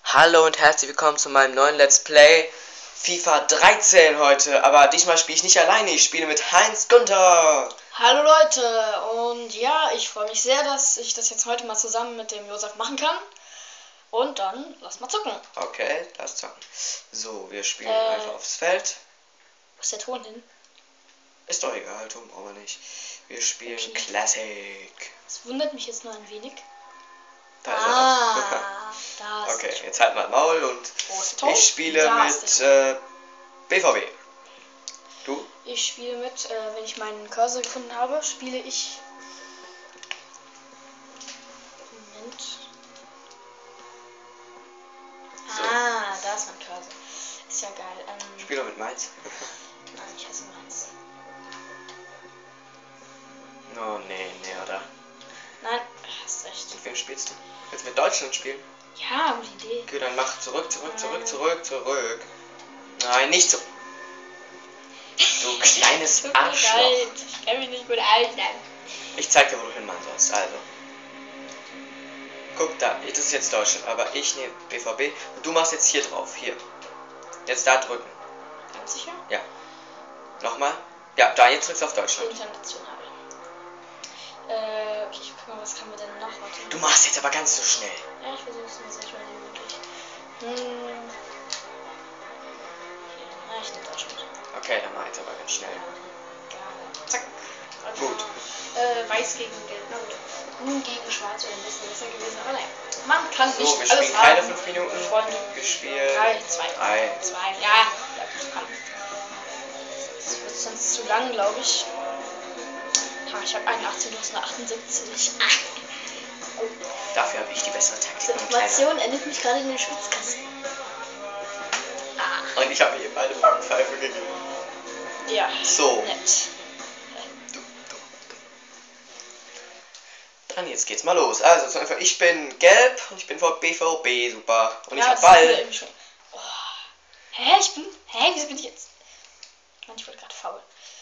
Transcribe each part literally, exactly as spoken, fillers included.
Hallo und herzlich willkommen zu meinem neuen Let's Play FIFA dreizehn heute. Aber diesmal spiele ich nicht alleine, ich spiele mit Heinz Gunther. Hallo Leute, und ja, ich freue mich sehr, dass ich das jetzt heute mal zusammen mit dem Josef machen kann. Und dann lass mal zocken. Okay, lass zocken. So, wir spielen Äh, einfach aufs Feld. Wo ist der Ton hin? Ist doch egal, tun brauchen wir nicht. Wir spielen Okay. Classic. Das wundert mich jetzt nur ein wenig. Da ist Ah, da er ist doch. Okay, der jetzt halt mal Maul und Wo ist der Ton? ich spiele Da ist mit der äh, B V B. Du? Ich spiele mit, äh, wenn ich meinen Cursor gefunden habe, spiele ich... Moment. So. Ah, da ist mein Cursor. Ist ja geil. Ähm, Ich spiele mit Mainz. nein, ich hasse meins. Oh, nee, nee, oder? Nein, hast recht. Mit wem spielst du? Willst du mit Deutschland spielen? Ja, gute Idee. Okay, dann mach zurück, zurück, zurück, zurück, zurück. Nein, nicht so. Du kleines Tut mir Arschloch. leid, ich kann mich nicht gut erinnern. Ich zeig dir, wo du hinmachen sollst. Also. Guck da, das ist jetzt Deutschland, aber ich nehme B V B und du machst jetzt hier drauf. Hier. Jetzt da drücken. Ganz sicher? Ja. Nochmal. Ja, da, jetzt drückst du auf Deutschland. International. Äh, okay, ich guck mal, was kann man denn noch? Warte. Du machst jetzt aber ganz so schnell. Ja, ich versuche es mir so schnell wie möglich. Hm. Ja, ich nehme Deutschland. Okay, dann mach jetzt aber ganz schnell. Egal. Zack. Also, Gut. Äh, weiß gegen gelb. Na gut. Grün gegen schwarz wäre ein bisschen besser gewesen, aber naja. Man kann So, nicht wir alles spielen keine haben. fünf Minuten. Freunde. Wir spielen Drei, zwei. drei. Zwei. Ja, ja, gut, komm. Das wird sonst zu lang, glaube ich. Ha, ich habe einundachtzig, du hast eine achtundsiebzig. Ah. Oh. Dafür habe ich die bessere Taktik. Diese mein Kleiner. Information endet mich gerade in den Schwitzkasten. Ah. Und ich habe mir beide Backpfeife gegeben. Ja. So. Nett. Dann jetzt geht's mal los. Also, so einfach, ich bin gelb und ich bin vor B V B, super. Und ja, ich hab das Ball. ist eben schon. Oh. Hä, ich bin. Hä, wieso bin ich jetzt. Mann, ich wurde gerade faul.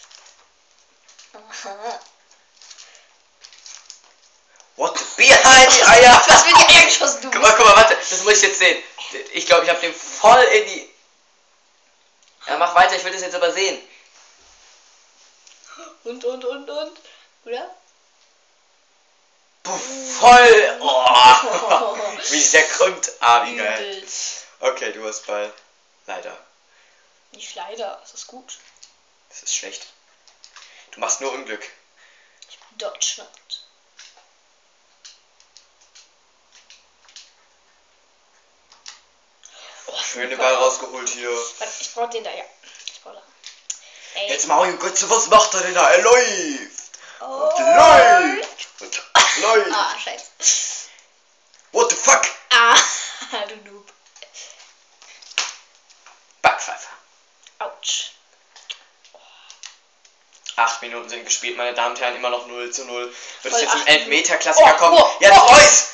Aha. What the behind die Eier? Was wird die Eier geschossen, du? Guck mal, guck mal, warte, das muss ich jetzt sehen. Ich glaube, ich habe den voll in die... Ja, mach weiter, ich will das jetzt aber sehen. Und, und, und, und. Oder? Puh, voll. Oh. Wie ist der kommt. Ah, wie geil. Übel. Okay, du hast Ball. Leider. Nicht leider, das ist gut. Das ist schlecht. Du machst nur Unglück. Ich bin Deutschland. Oh, Schön den super. Ball rausgeholt hier. Warte, ich brauche den da, ja. Ich brauche da. Ey. Jetzt Mario Götze, was macht er denn da? Er läuft. Oh. Läuft. Und läuft. Ah, scheiße. What the fuck? Ah, du Noob. Backpfeife. Autsch. Acht Minuten sind gespielt, meine Damen und Herren, immer noch null zu null. Wird es Voll jetzt zum acht Elfmeter-Klassiker Oh, kommen? oh, Jetzt oh. Reus!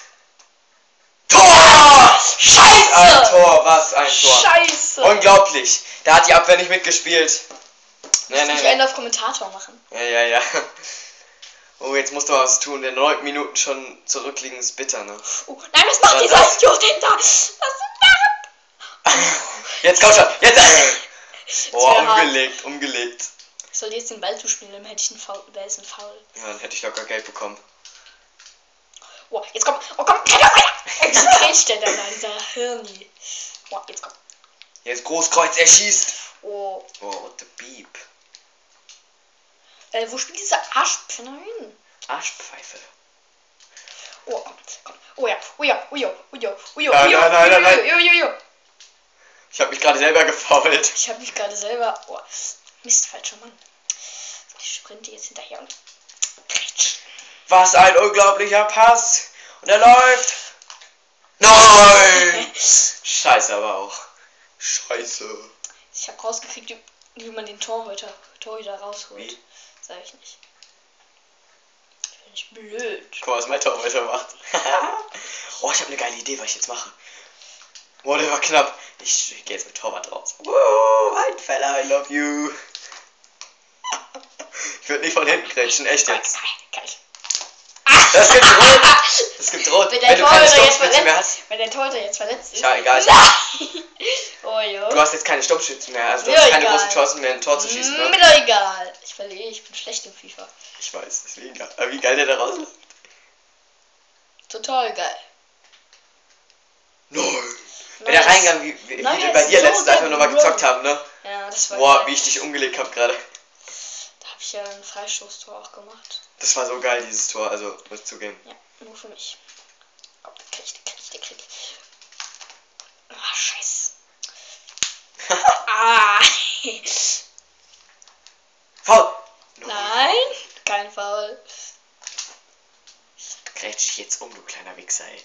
Tor! Scheiße! Ein Tor, was ein Tor. Scheiße! Unglaublich. Da hat die Abwehr nicht mitgespielt. Nein, nein, Ich nein. werde auf Kommentator machen. Ja, ja, ja. Oh, jetzt musst du was tun. Der neun Minuten schon zurückliegen ist bitter, ne? Oh, nein, was macht Was dieser das? Idiot denn da? Was ist da? Jetzt komm schon. Jetzt. Boah, wär hart. umgelegt, umgelegt. Ich soll jetzt den Ball zuspielen, dann hätte ich einen Foul. Wer ist ein Foul? Ja, dann hätte ich locker Geld bekommen. Oh, jetzt komm. Oh, komm. Wieso grätscht der da, dieser Hirni? Oh, jetzt komm. Jetzt Großkreuz, er schießt. Oh. Oh, what the beep. Äh, wo spielt dieser Arschpfenner hin? Arschpfeife. Oh, komm, komm. Oh ja, oh ja, oh ja, oh ja, oh ja, Nein, oh ja, nein, nein, nein, nein. oh ja, oh ja, oh ja. Ich habe mich gerade selber gefault. Ich habe mich gerade selber... Oh, Mist, falscher Mann. Ich sprinte jetzt hinterher und... Was ein unglaublicher Pass. Und er läuft. Nein! Scheiße aber auch. Scheiße. Ich habe rausgekriegt, wie, wie man den Torhüter, Torhüter rausholt. Wie? Sag ich nicht. Ich bin nicht blöd. Guck mal, was mein Torhüter macht. Oh, ich habe eine geile Idee, was ich jetzt mache. Oh, der war knapp. Ich, ich gehe jetzt mit Torwart raus. Wow, ein Fella, I love you. Ich würde nicht von hinten grätschen, echt jetzt. Geil. Ah! Das gibt rot. Das gibt rot. Wenn Wenn dein du keine Torhüter jetzt Stoppschütze mehr verletzt, hast. wenn dein Torhüter jetzt verletzt ist. Ja, egal. Nein. Oh jo. Du hast jetzt keine Stoppschütze mehr. Also du Mir hast keine egal. großen Chancen mehr, ein Tor zu schießen. Mir Ne? doch egal. Ich verliere, ich bin schlecht im FIFA. Ich weiß, ist mir egal. Aber wie geil der da rausläuft. Total geil. Nein. Wenn Nice. der Reingang, wie, wie, Nice. wie wir bei dir So letztens der einfach nochmal Bro. gezockt haben, ne? Ja, das war Boah, geil. wie ich dich umgelegt habe gerade. Da habe ich ja ein Freistoßtor auch gemacht. Das war so geil, dieses Tor, also muss ich zugeben. Ja, nur für mich. Komm, den krieg ich, den krieg ich, den krieg ich. Ah, scheiße. Ah. Foul! No. Nein, kein Foul. Grätsch dich jetzt um, du kleiner Wichser, ey.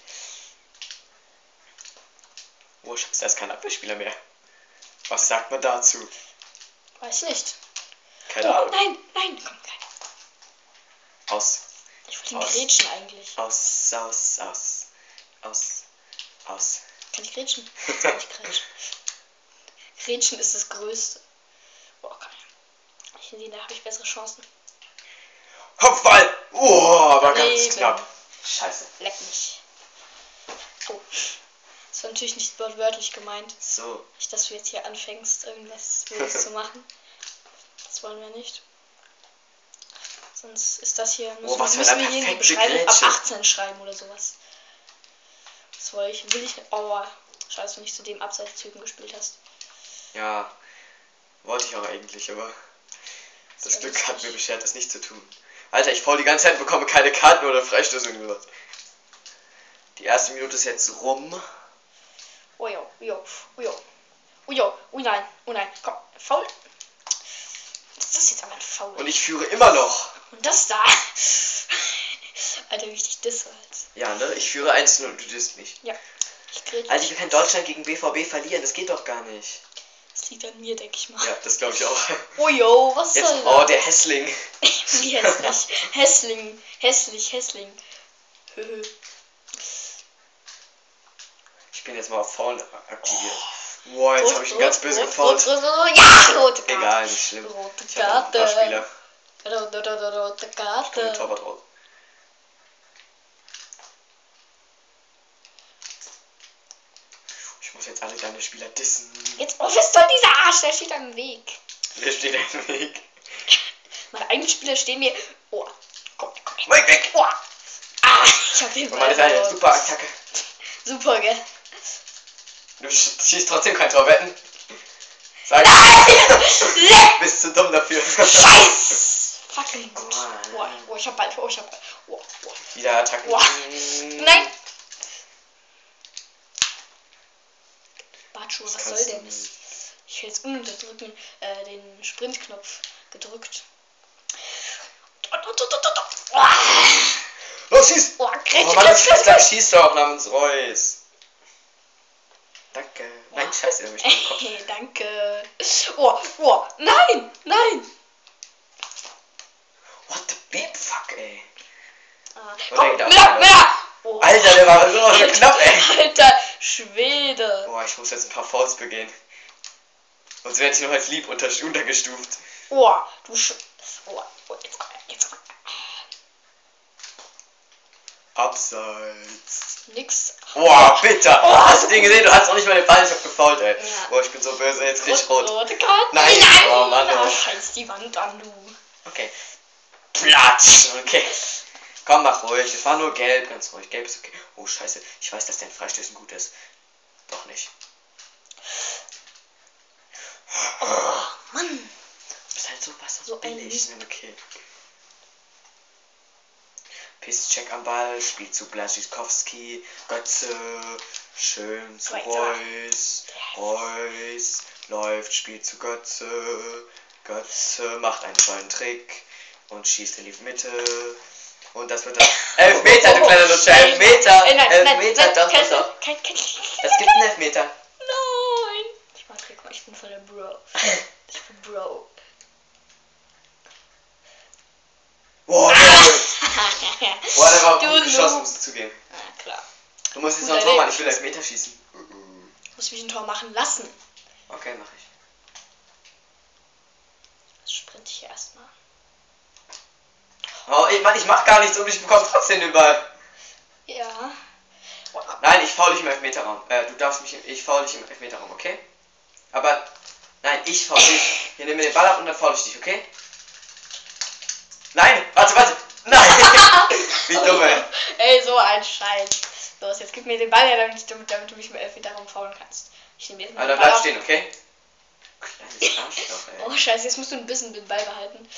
Oh, Schatz, da ist kein Abwehrspieler mehr. Was sagt man dazu? Weiß nicht. Keine Oh, Ahnung. nein, nein, komm, kein. Aus. Ich will ihn Aus. grätschen eigentlich. Aus, aus, aus. Aus. Aus. Kann ich grätschen? Jetzt kann ich grätschen. Grätschen ist das Größte. Boah, kann ich. Ich sehe, da habe ich bessere Chancen. Kopfball! Oh, aber ganz Daneben. knapp. Scheiße. Leck mich. Oh. Das war natürlich nicht wortwörtlich gemeint. So. Nicht, dass du jetzt hier anfängst, irgendwas Böses zu machen. Das wollen wir nicht. Sonst ist das hier. Müssen, Oh, was für müssen eine wir hier in die perfekte Beschreibung ab Grätsche. achtzehn schreiben oder sowas. Das wollte ich. Will ich. Oh, schade, dass du nicht zu dem Abseitstypen gespielt hast. Ja. Wollte ich auch eigentlich, aber das Sehr Glück hat lustig. mir beschert, das nicht zu tun. Alter, ich faul die ganze Zeit, bekomme keine Karten oder Freistöße oder was. Die erste Minute ist jetzt rum. Oh jo, oh jo, oh jo. Oh jo, oh nein, oh nein. Komm, faul. Das ist jetzt aber ein Foul. Und ich führe immer noch. Und das da. Alter, wie ich dich disse halt. Ja, ne? Ich führe eins zu null und du disst mich. Ja. Ich grätsch. Alter, ich kann Deutschland gegen B V B verlieren, das geht doch gar nicht. Das liegt an mir, denke ich mal. Ja, das glaube ich auch. Oh jo, was Jetzt, soll oh, das? der Hässling. Wie hässlich. Hässling. Hässlich, Hässling. Höhö. Ich bin jetzt mal auf Foul aktiviert. Boah, jetzt Rot, habe ich ihn rot, ganz böse rot, gefault. rot, rot, rot. Ja, rote Karte. Egal, nicht schlimm. Rote Ich habe noch ein paar Karte. Spieler. Rote, rote, rote Ich komme mit Karte. Torwart raus. Ich muss jetzt alle deine Spieler dissen. Jetzt, oh, was soll dieser Arsch? Der steht am Weg. Wer steht im Weg? Meine eigenen Spieler stehen mir. Oh, komm, komm. Weg, weg! Oh. Ah, ich hab den Und Ball man ist eine verloren. super Attacke. Super, gell? Du sch- schießt trotzdem kein Tor, wetten? Sag Leck! bist zu dumm dafür. Scheiß! Fucking gut. Mann. Oh, oh, ich hab Ball. Oh, ich hab Ball. Oh, oh. Wieder Attacken. Boah. Nein! Bartschuhe, was Das soll kannst du denn? nicht. Ich hätte jetzt ununterdrücken äh, den Sprintknopf gedrückt. Oh, Los, schieß! oh, Oh Gretchen, Mann, das Gretchen, Scheiße, schießt doch namens Reus. Danke. Nein, scheiße, der hat mich nicht im Kopf. Hey, danke. Oh, oh, nein, nein. What the beep, fuck, ey. Ah, Oh, komm, der geht mehr, auch mehr. Oh, Alter, der war so so knapp, ey. Alter Schwede. Boah, ich muss jetzt ein paar Fouls begehen. Sonst werde ich noch als lieb unter untergestuft. Oh, du Sch... Oh, oh, jetzt komm, jetzt komm. Abseits. Nix. Boah, bitter. Oh, Hast du den gesehen? Du hast auch nicht mal den Ball, ich hab gefault, ey. Ja. Boah, ich bin so böse, jetzt krieg ich rot. Rote Karte. Nein. Nein. Oh, Mann, Ah, oh. scheiß die Wand an, du. Okay. Platsch. Okay. Komm, mach ruhig. Es war nur gelb, ganz ruhig. Gelb ist okay. Oh, scheiße. Ich weiß, dass dein Freistößen gut ist. Doch nicht. Oh, Mann. Du bist halt so was So ein billig. Mist. Ne? Okay. Pisscheck am Ball, spielt zu Blaschikowski, Götze, schön zu Zwei, zwei. Reus, Reus, läuft, spielt zu Götze, Götze macht einen tollen Trick und schießt in die Mitte und das wird dann Elfmeter, du kleiner Lutscher, Elfmeter, Äh, nein, Elfmeter, nein, doch, kein, doch, doch, kein, kein, das gibt einen Elfmeter. Nein. Ich mag hier, guck mal, ich bin voll der Bro. Ich bin Bro. Boah, Boah, der war Du gut geschossen, Noob. musst du zugeben. Ah, klar. Du musst jetzt Guter noch ein Tor machen, Ding. ich will Elfmeter schießen. Du musst mich ein Tor machen lassen. Okay, mach ich. Das sprinte ich erstmal. Oh, ich, Mann, ich mach gar nichts und ich bekomme trotzdem den Ball. Ja. Nein, ich faul dich im Elfmeterraum. Äh, du darfst mich, ich faul dich im Elfmeterraum, okay? Aber, nein, ich faul dich. Hier, nimm mir den Ball ab und dann faul ich dich, okay? Nein, warte, warte. Nein. Wie dumm, ey. Ey, so ein Scheiß. Los, jetzt gib mir den Ball, ja, damit, damit, damit du mich im Elfmeterraum faulen kannst. Ich nehme jetzt mal Aber den dann Ball bleib ab. stehen, okay? Kleines Arschloch, ey. Oh, Scheiße, jetzt musst du ein bisschen den Ball behalten.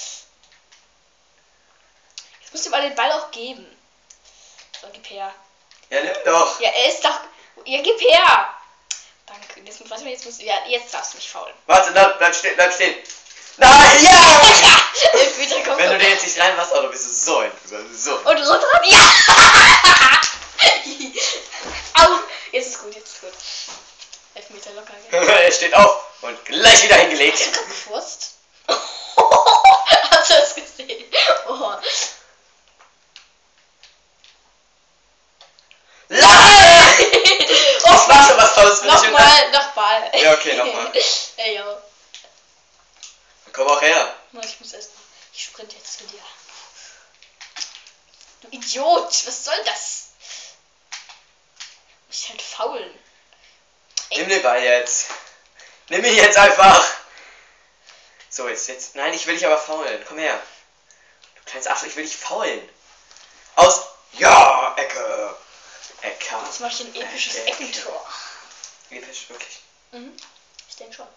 Jetzt musst du mal den Ball auch geben. So, gib her. Ja, nimm doch. Ja, er ist doch... Ja, gib her. Danke. Jetzt, warte mal, jetzt musst du... Ja, jetzt darfst du mich faulen. Warte, na, bleib stehen, bleib stehen. Nein, ja! Elfmeter kommt. Wenn du den jetzt nicht reinmachst, oh, du bist so ein... So. Und runter. Ja! Au! Jetzt ist gut, jetzt ist gut. Elfmeter locker, gell? Er steht auf und gleich wieder hingelegt. Hast du gerade gefurzt? Hast du das gesehen? Oh. Nein! Ich mach schon was Tolles für dich. Nochmal, nochmal. Ja, okay, nochmal. Ey, yo. Komm auch her. Mann, ich muss erst mal. Ich sprinte jetzt zu dir. Du Idiot, was soll das? Muss ich halt faulen. Ey. Nimm den Ball jetzt. Nimm ihn jetzt einfach. So, jetzt, jetzt. Nein, ich will dich aber faulen. Komm her. Du kleines Arschloch, ich will dich faulen. Aus. Ja, Ecke. Ecke. Jetzt mach ich ein episches Ecke. Eckentor. Episch, wirklich. Mhm. Ich denke schon.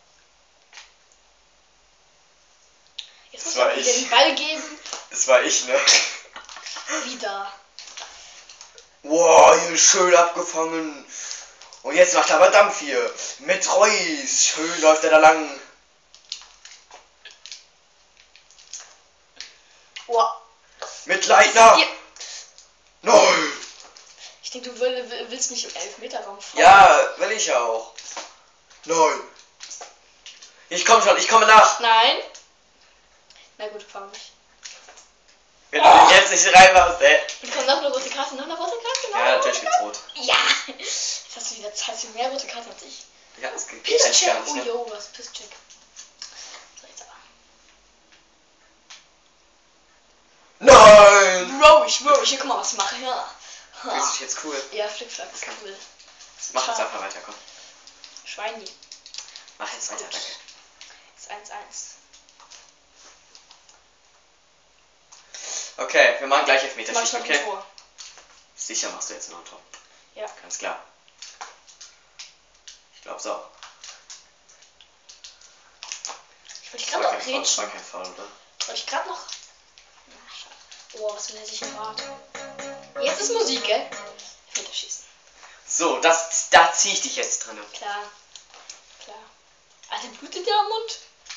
Jetzt Das muss war ich ich. den Ball geben. Das war ich, ne? Wieder. Wow, hier schön abgefangen. Und jetzt macht er aber Dampf hier. Mit Reus. Schön läuft er da lang. Oh. Mit Leitner. Ja. Nein. Ich denke, du will, will, willst mich im Elfmeterraum faulen. Ja, will ich auch. Nein. Ich komme schon, ich komme nach. Nein. Na gut, faul mich. Wenn du den jetzt nicht reinmachst, ey. Und kommt noch eine rote Karte, noch eine rote Karte, noch Ja, eine natürlich rote gibt's Karte. rot. Ja. Jetzt hast du wieder hast du mehr rote Karten als ich. Ja, das geht eigentlich gar Pisscheck. nicht, Oh ne? jo, was Pisscheck. So, jetzt aber. Nein! Bro, ich schwöre, hier, guck mal, was ich mache. Ja. Fühlst du dich jetzt cool? Ja, Flickflack ist cool. Mach jetzt Schau. einfach weiter, komm. Schweini. Mach jetzt weiter, Gut. danke. Ist eins eins. Okay, wir machen gleich Mach ich Elfmeterschießen, noch okay? ein Tor. Sicher machst du jetzt noch ein Tor. Ja. Ganz klar. Ich glaub's auch. Ich wollte Das gerade war noch kein Foul, das war grätschen. kein Foul, oder? Wollte ich gerade noch. Na, schade. Oh, was für ein hässlicher Bart. Jetzt ist Musik, gell? Elfmeterschießen. So, das, da zieh ich dich jetzt drin. Klar. Klar. Alter, blutet der am Mund?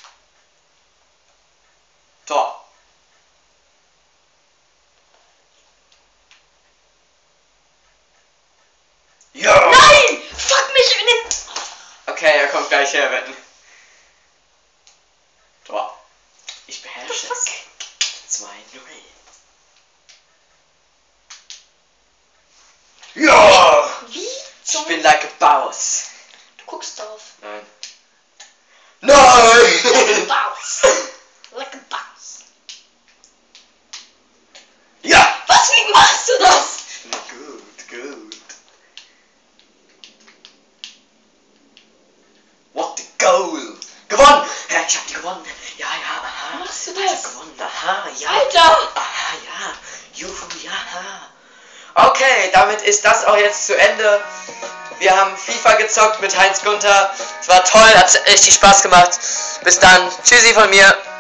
Tor. Ja! Nein! Fuck mich in den... Okay, er kommt gleich her, wetten. Tor. Ich beherrsche Fuck. es. zwei null. Ja! Wie? Ich Zum... bin like a boss. Du guckst drauf. Nein. Like a Nein! bounce. Like a bounce. Ja! Was? Wie machst du das? Gut, gut. What the goal? Gewonnen! Ja, ich hab die gewonnen. Ja, ja, aha. Wie machst du Ich hab das? gewonnen. Aha, ja. Alter! Aha, ja. Juhu, ja. Okay, damit ist das auch jetzt zu Ende. Wir haben FIFA gezockt mit Heinz Gunther. Es war toll, hat richtig Spaß gemacht. Bis dann. Tschüssi von mir.